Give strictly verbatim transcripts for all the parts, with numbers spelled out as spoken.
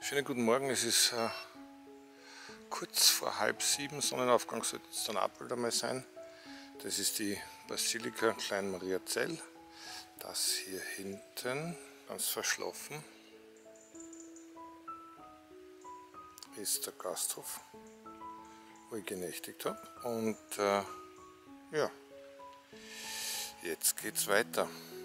Schönen guten Morgen, es ist äh, kurz vor halb sieben, Sonnenaufgang sollte es dann auch bald einmal sein. Das ist die Basilika Klein Mariazell. Das hier hinten, ganz verschlafen, ist der Gasthof, wo ich genächtigt habe. Und äh, ja, jetzt geht es weiter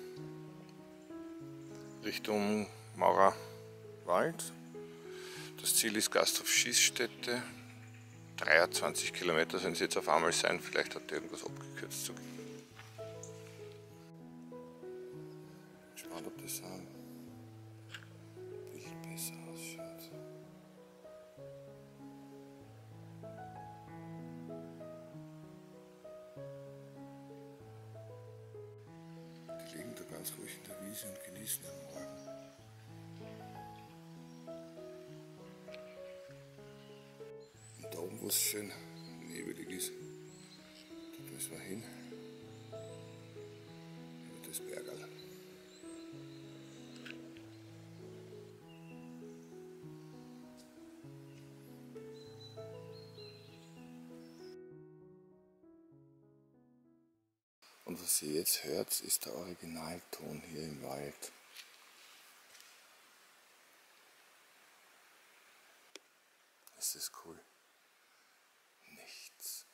Richtung Maurerwald. Das Ziel ist Gasthof Schießstätte, dreiundzwanzig Kilometer sollen es jetzt auf einmal sein, vielleicht hat der irgendwas abgekürzt zu gehen. Spannend, ob das ein Bild besser ausschaut. Die liegen da ganz ruhig in der Wiese und genießen den Morgen. Und da oben, wo es schön nebelig ist, da müssen wir hin, über das Bergerl. Und was ihr jetzt hört, ist der Originalton hier im Wald. Ist das cool? Nichts.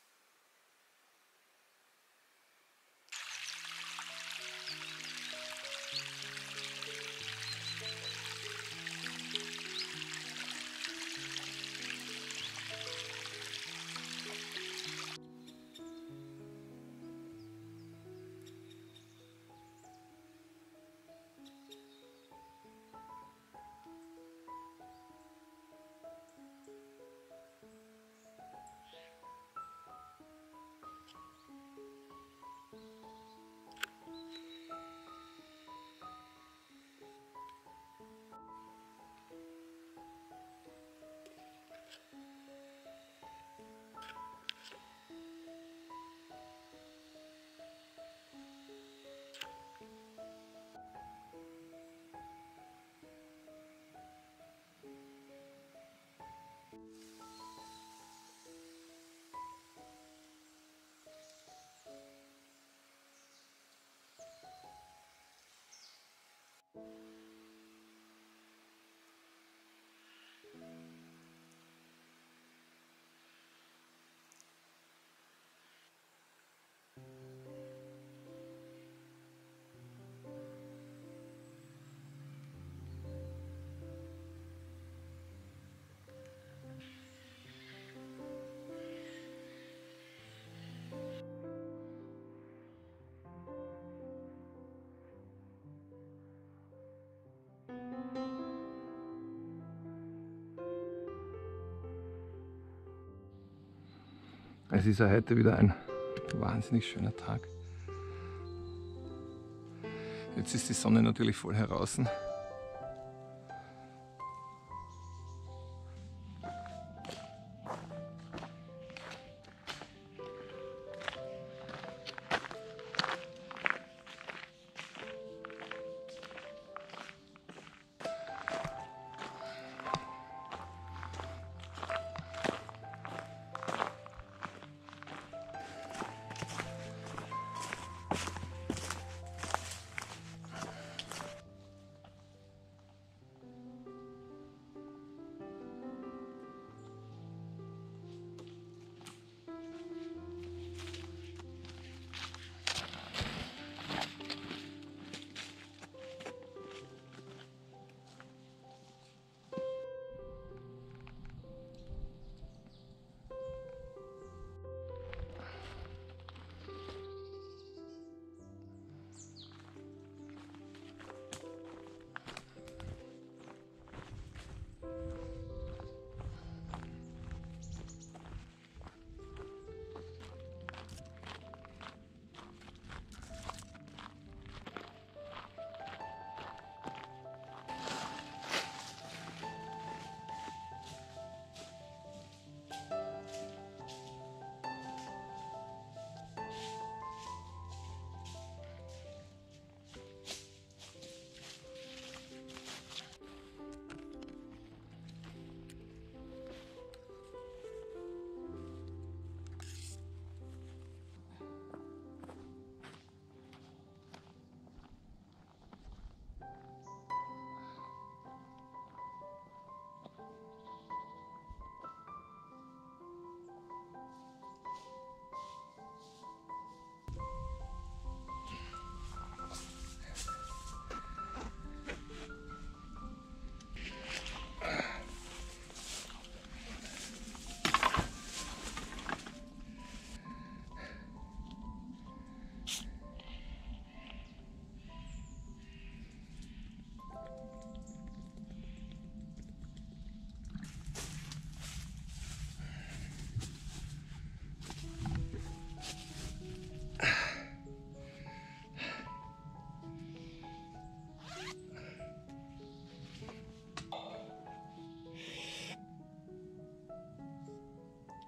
Es ist ja heute wieder ein wahnsinnig schöner Tag. Jetzt ist die Sonne natürlich voll heraus.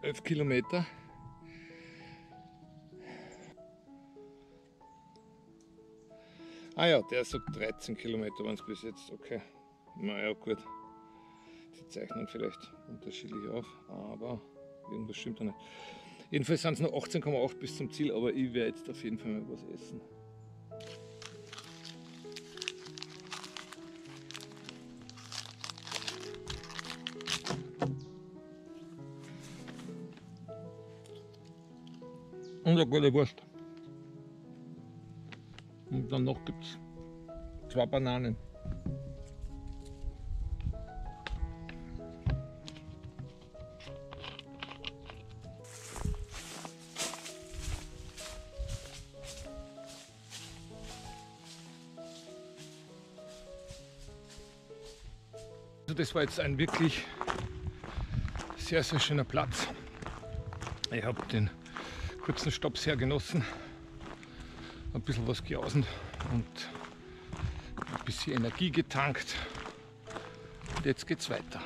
elf Kilometer. Ah ja, der sagt dreizehn Kilometer waren es bis jetzt, okay. Naja, gut. Die zeichnen vielleicht unterschiedlich auf, aber irgendwas stimmt da nicht. Jedenfalls sind es noch achtzehn Komma acht bis zum Ziel, aber ich werde jetzt auf jeden Fall mal was essen. Und eine gute Wurst. Und dann noch gibt es zwei Bananen. Also das war jetzt ein wirklich sehr, sehr schöner Platz. Ich habe den kurzen Stopp sehr genossen, ein bisschen was geausen und ein bisschen Energie getankt. Und jetzt geht's weiter.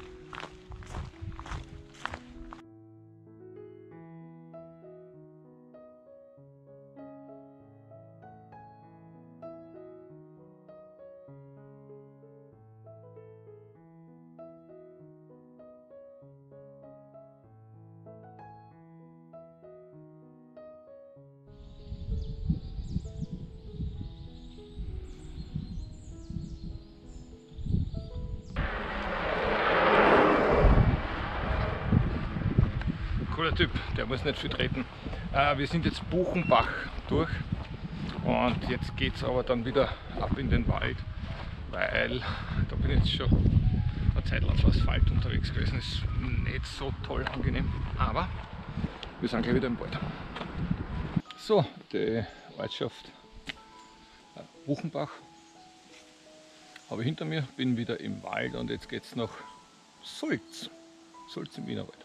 Cooler Typ, der muss nicht viel treten. Äh, wir sind jetzt Buchenbach durch und jetzt geht es aber dann wieder ab in den Wald, weil da bin ich jetzt schon eine Zeit lang auf Asphalt unterwegs gewesen. Ist nicht so toll angenehm, aber wir sind gleich wieder im Wald. So, die Ortschaft Buchenbach habe ich hinter mir, bin wieder im Wald und jetzt geht es nach Sulz, Sulz im Wienerwald.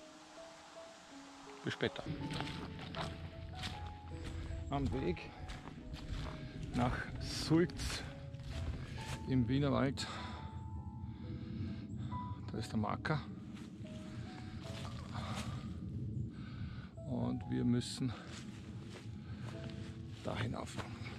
Bis später. Am Weg nach Sulz im Wienerwald, da ist der Marker und wir müssen da hinauf.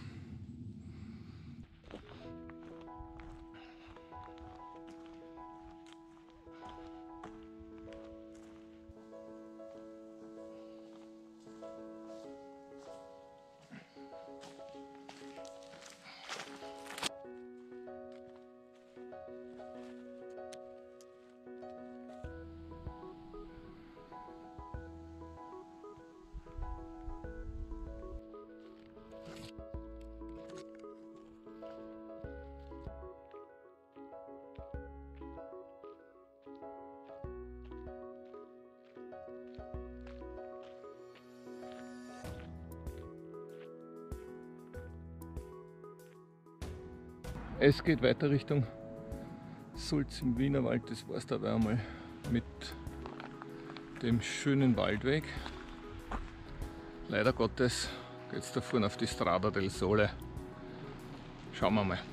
Es geht weiter Richtung Sulz im Wienerwald, das war es dabei einmal mit dem schönen Waldweg. Leider Gottes geht es da vorne auf die Strada del Sole. Schauen wir mal.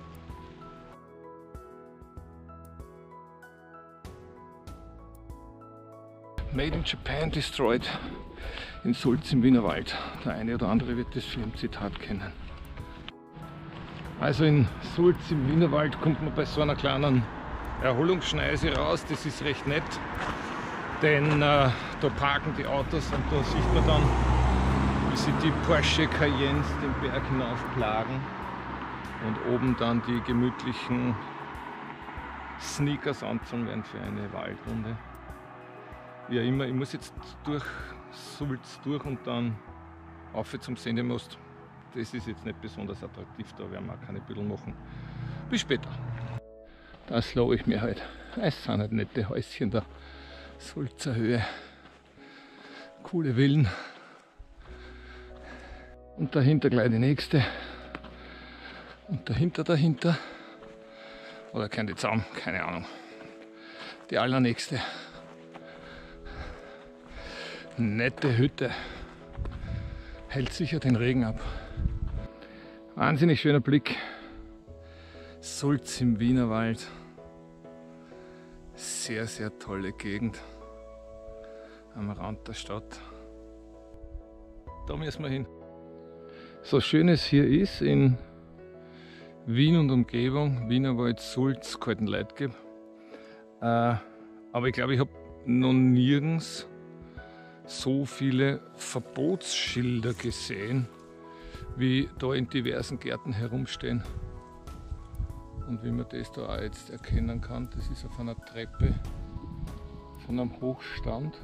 Made in Japan destroyed in Sulz im Wienerwald. Der eine oder andere wird das Filmzitat kennen. Also in Sulz im Wienerwald kommt man bei so einer kleinen Erholungsschneise raus, das ist recht nett, denn äh, da parken die Autos und da sieht man dann, wie sie die Porsche Cayennes den Berg hinauf plagen und oben dann die gemütlichen Sneakers anzogen werden für eine Waldrunde. Wie auch immer, ich muss jetzt durch Sulz durch und dann auf zum Sendemast. Das ist jetzt nicht besonders attraktiv, da werden wir auch keine Bilder machen. Bis später. Das lohne ich mir halt. Es sind halt nette Häuschen da. Sulzer Höhe. Coole Villen. Und dahinter gleich die nächste. Und dahinter, dahinter. Oder kein die Zaun, keine Ahnung. Die allernächste. Nette Hütte. Hält sicher den Regen ab. Wahnsinnig schöner Blick. Sulz im Wienerwald. Sehr, sehr tolle Gegend. am Rand der Stadt. Da müssen wir hin. So schön es hier ist in Wien und Umgebung, Wienerwald, Sulz, Kaltenleitgeb. Äh, aber ich glaube, ich habe noch nirgends so viele Verbotsschilder gesehen, wie da in diversen Gärten herumstehen. Und wie man das da auch jetzt erkennen kann, das ist auf einer Treppe von einem Hochstand.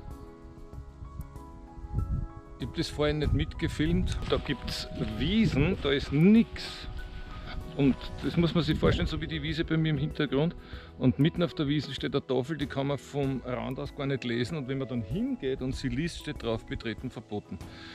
Ich habe das vorhin nicht mitgefilmt. Da gibt es Wiesen, da ist nichts. Und das muss man sich vorstellen, so wie die Wiese bei mir im Hintergrund. Und mitten auf der Wiese steht eine Tafel, die kann man vom Rand aus gar nicht lesen. Und wenn man dann hingeht und sie liest, steht drauf, betreten verboten.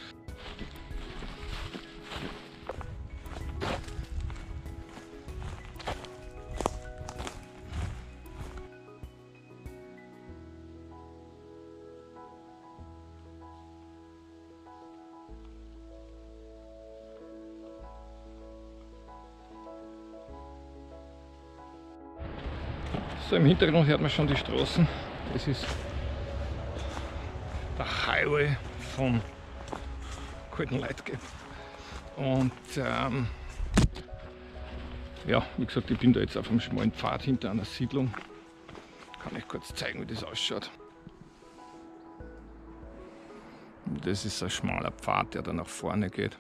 So, im Hintergrund hört man schon die Straßen. Das ist der Highway von Kaltenleitgeb. Und ähm, ja, wie gesagt, ich bin da jetzt auf einem schmalen Pfad hinter einer Siedlung. Kann ich kurz zeigen, wie das ausschaut. Das ist ein schmaler Pfad, der da nach vorne geht.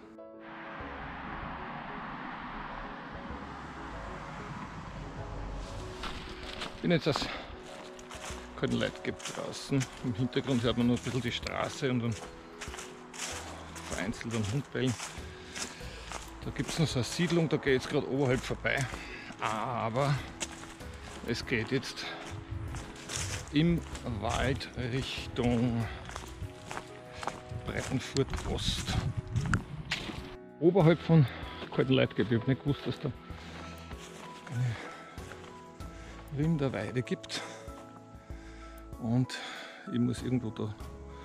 Ich bin jetzt aus Kaltenleitgeb draußen. Im Hintergrund hört man noch ein bisschen die Straße und dann vereinzelt einen Hund bellen. Da gibt es noch so eine Siedlung, da geht es gerade oberhalb vorbei. Aber es geht jetzt im Wald Richtung Breitenfurt Ost. Oberhalb von Kaltenleitgeb. Ich habe nicht gewusst, dass da eine Rinderweide gibt. Und ich muss irgendwo da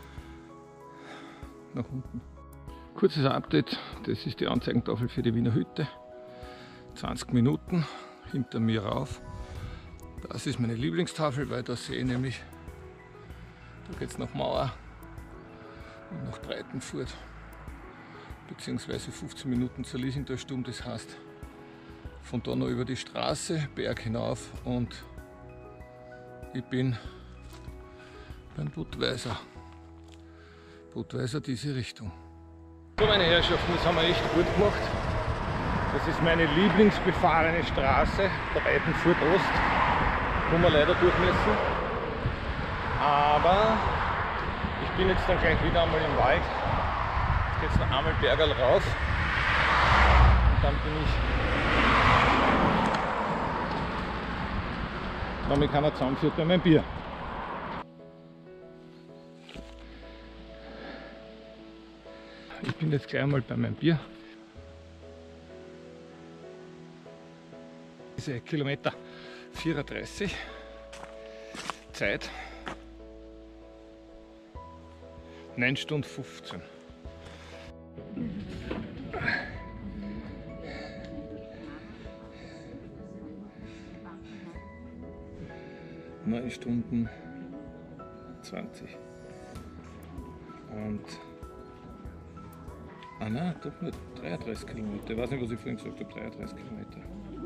nach unten. Kurzes Update, das ist die Anzeigentafel für die Wiener Hütte. zwanzig Minuten hinter mir rauf. Das ist meine Lieblingstafel, weil da sehe ich nämlich, da geht es nach Mauer und nach Breitenfurt. Beziehungsweise fünfzehn Minuten zur Liesingtalsturm, das heißt von da noch über die Straße, Berg hinauf und ich bin beim Budweiser. Budweiser diese Richtung. So meine Herrschaften, das haben wir echt gut gemacht. Das ist meine lieblingsbefahrene Straße, Breitenfurt Ost, wo wir leider durch müssen. Aber ich bin jetzt dann gleich wieder einmal im Wald. Jetzt geht es noch einmal Bergerl rauf. Und dann bin ich wenn mich keiner zusammenführt bei meinem Bier. Ich bin jetzt gleich einmal bei meinem Bier. Diese Kilometer vierunddreißig. Zeit neun Stunden fünfzehn. neun Stunden zwanzig. Und ah nein, doch nicht dreiunddreißig Kilometer. Ich weiß nicht, was ich vorhin gesagt habe, dreiunddreißig Kilometer.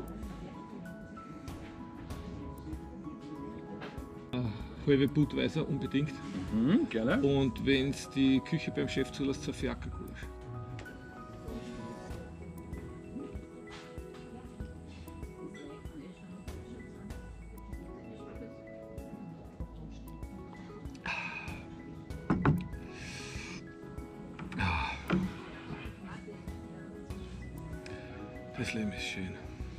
Halbe Budweiser unbedingt. Mhm, gerne. Und wenn es die Küche beim Chef zulässt, so Ferkelgulasch. Das Leben ist schön.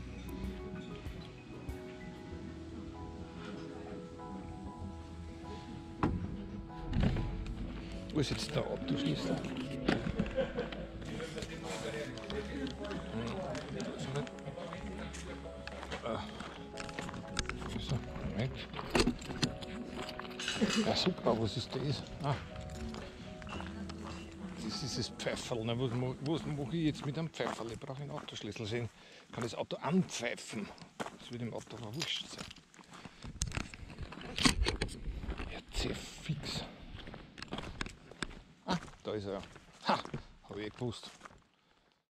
Wo ist jetzt der Autoschlüssel? So, Moment. Ja super, was ist das? Ah. Das ist das Pfeiferl. Was, was mache ich jetzt mit einem Pfeiferl? Ich brauche einen Autoschlüssel sehen. Ich kann das Auto anpfeifen. Das wird im Auto verwurscht sein. Ja, sehr fix. Da ist er. Ha! Habe ich eh gewusst.